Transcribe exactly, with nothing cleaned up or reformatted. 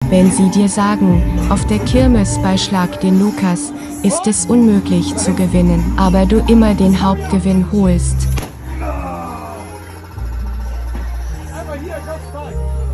Wenn sie dir sagen, auf der Kirmes bei Schlag den Lukas, ist es unmöglich zu gewinnen, aber du immer den Hauptgewinn holst. Aber hier, Kopfball!